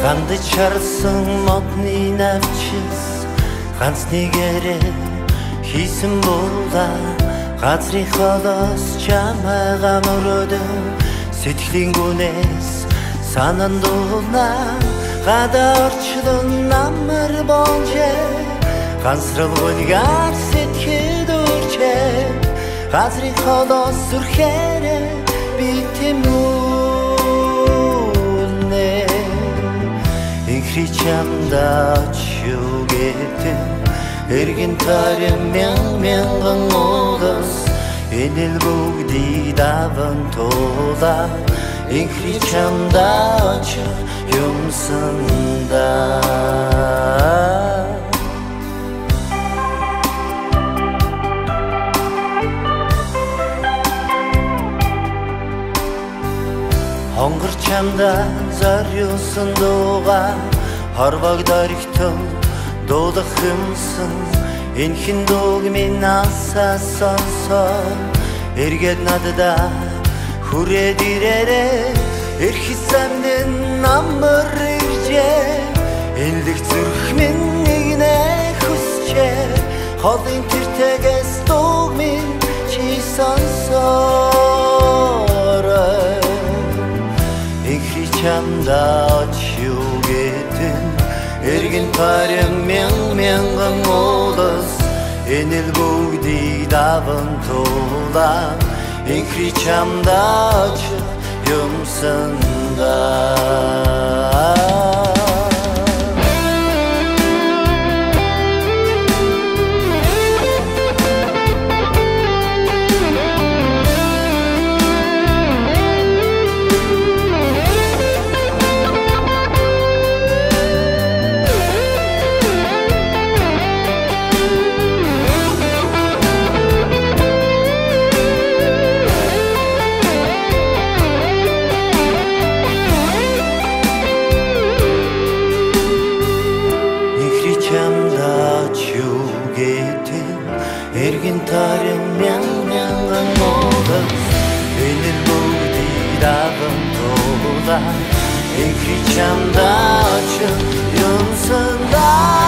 Ганды чарсан модны навчис ганц нэгээрээ хийсэн буула газрын холоос чамайгаа мөрөөдөө сэтгэлийн гүнээс санан дуулна гадаа орчлон намар бонжээ ганцралгүйгээр сэтгэхэд үрчээ газрын холоос зүрхээрээ би тэмүүлнэ инхри чамда чүгэтэн эргэн тарим мянган улас энэл бүгдийг даван туула инхри чамда юмсанда хонгор чамда зориулсан дууга хорвогдорхтол дуулах юмсан энхэн дууг минь асаа сонсоо эргээд надада хүрээд ирээрээ эрх замдын намар иржээ энлэг зүрх минь нэгнэ хүсчээ холын тэртэгээс дууг минь чи сонсоорой инхри чамда чүгэтэн эргэн тарим мянган улас энэл бүгдийг даван туула инхри чамда юмсанда эргэн тарим мянган улас энэл бүгдийг даван туула инхри чамда юмсанда